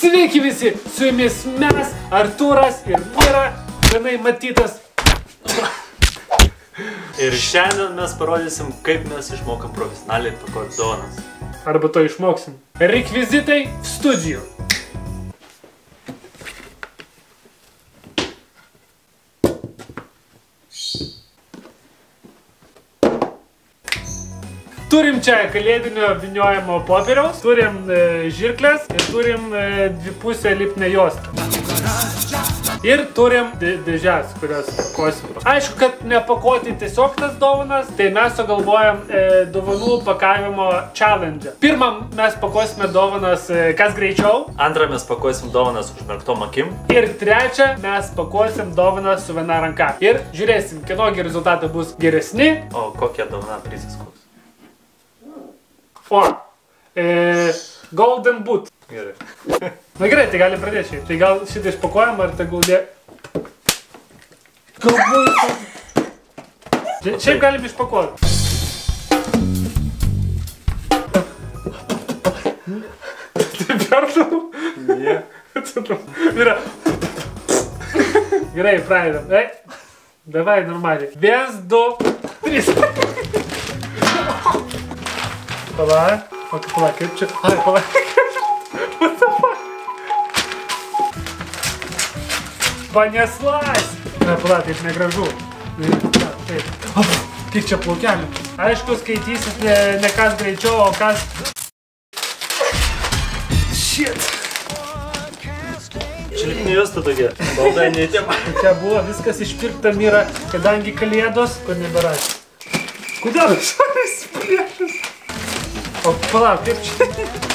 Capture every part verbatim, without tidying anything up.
Sveiki visi, su jumis mes, Artūras ir Mira, senai matytas. Ir šiandien mes parodysim, kaip mes išmokam profesionaliai pakuoti dovanas. Arba to išmoksim. Rekvizitai studijų. Turim čia kalėdinio vyniojimo popieriaus, turim e, žirklės ir turim e, dvipusę lipnę juostą. Ir turim dė dėžes, kurias pakosim. Aišku, kad nepakoti tiesiog tas dovanas, tai mes sugalvojam e, dovanų pakavimo challenge. Pirmą mes pakosime dovanas e, kas greičiau. Antrą mes pakuosim dovanas užmerktom akim. Ir trečią mes pakuosim dovanas su viena ranka. Ir žiūrėsim, kienogi rezultatai bus geresni. O kokia dovana prizas koks? O, e, Golden Boot. Gerai. Na gerai, tai galim pradėti šiaip. Tai gal šitą išpakuojam, ar tai gaudė... Galbūt... Šiaip galim išpakuoti. Tai pertau? Ne. Vyra. Gerai, pradedam. Ei. Davai, normaliai. Vienas, du, trys. Pala, pala, pala, kaip čia? Ai, pala. What the fuck? Paneslais. Na, pala, taip negražu. Taip. Kiek čia plaukelių? Aišku, skaitysit ne, ne kas greičiau, o kas... Shit. Čia lipnė juosta tokia. Baldai neįtėma. Čia buvo viskas išpirkta, Mira, kadangi kalėdos, kur nebėra. Kodėl šalis priešas? O palauk, kaip čia?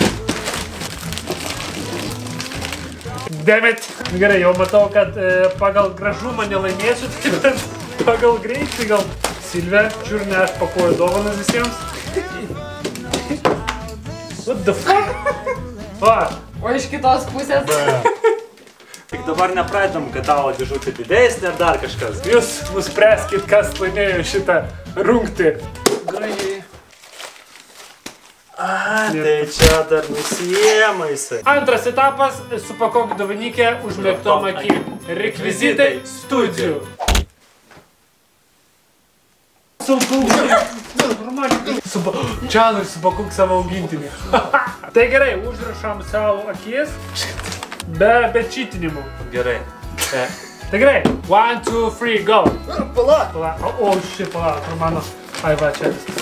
Dammit! Gerai, jau matau, kad e, pagal gražumą nelaimėsiu, tai bet pagal greitį gal. Silvė, čiurnė, aš pakuoju dovanas visiems. What the fuck? O, o iš kitos pusės. Tik dabar nepradedam, kad tavo dėžutė didesnė ar dar kažkas. Jūs nuspręskit, kas laimėjo šitą rungtį. Gražiai. A, tai čia dar nusiema jisai. Antras etapas – supakok dovanykę užmerktom akim. Rekvizitai studijų. Čia ir supakok savo augintinį. Tai gerai, užrašam savo akis be, be čytinimų. Gerai. E. Tai gerai. One, two, three, go. Pala. Pala. O, o ši, pala, kur mano. Ai, va, čia viskas.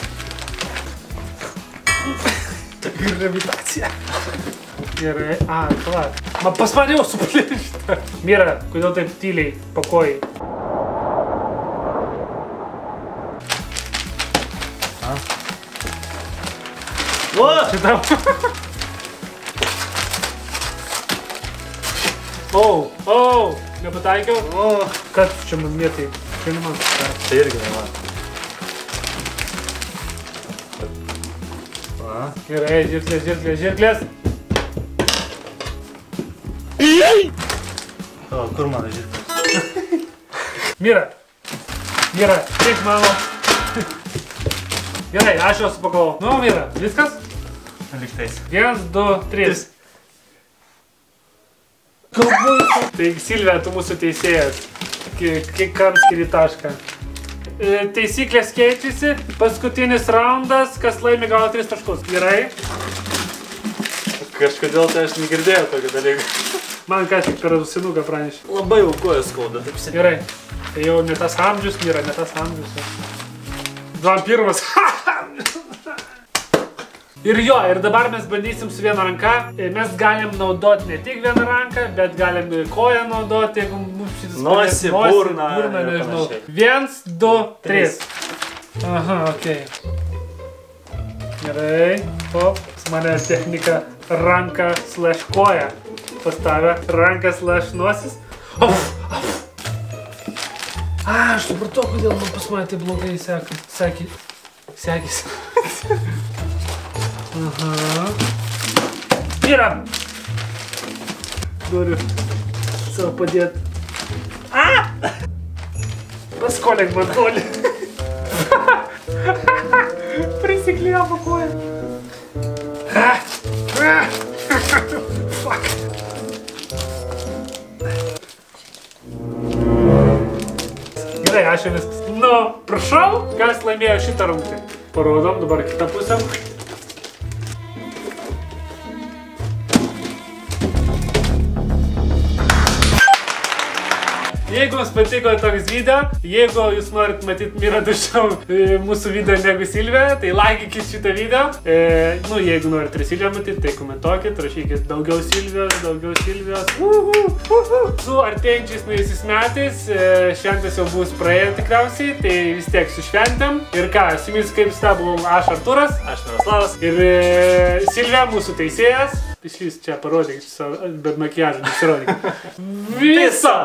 Ir gravitacija. Gerai. A, pala. Man pas mane jau supalė šitą. Mira, kodėl taip tyliai pakojai? A? O! Šitam. O, o, nepataikiau. O! Kad čia man mėtai? Čia ne man. Tai irgi ne man. Gerai, žirklės, žirklės, žirklės. O, kur mano žirklės? Mira. Mira, tik mano. Gerai, aš jau supakavau. Nu, Mira, viskas? Liktais. Vienas, du, trys. Galbūt. Tai Silvė, tu mūsų teisėjas. Kiek kam skiri tašką. Taisyklės keičiasi, paskutinis raundas, kas laimi gauna tris taškus. Gerai? Kažkodėl tai aš negirdėjau tokio dalyko. Man ką tik per ausinuką pranešė. Labai jau kojas skauda, taip sėdė. Gerai. Tai jau ne tas amžius, Mira, ne tas amžius. Vampirmas. Ir jo, ir dabar mes bandysim su viena ranka. Mes galim naudoti ne tik vieną ranką, bet galim ir koją naudoti, jeigu mums šitas Nosį, burną, burną, nežinau. panašiai. Viens, du, trys. Aha, okei. Gerai. Hop. Mane technika ranka slash koja pastavė. Ranka slash nosis. Of, of. A, aš supratau, kodėl man pas mane tai blogai sekė. Sekė. Sekėsi. Aha. Mira! Noriu savo padėti. A! Paskolink man toli. Prisiklijo po koją. Fuck. čia viskas. Nu, prašau, kas laimėjo šitą rungtį. Parodom dabar kitą pusę. Jeigu jums patiko toks video, jeigu jūs norit matyti Mirą dažniau mūsų video negu Silvę, tai laikykit šitą video. E, nu, jeigu norit ir Silvę matyti, tai komentuokit, rašykit daugiau Silvijos, daugiau Silvijos. Uhu, uhu. Su artėjančiais naujaisiais metais, e, šventas jau bus praėję tikriausiai, tai vis tiek su šventėm. Ir ką, su jumis kaip visada buvau aš Artūras. Aš Miroslavas. Ir e, Silvė, mūsų teisėjas. Išvis čia parodykit, be makiažo nesirodykit. Visa!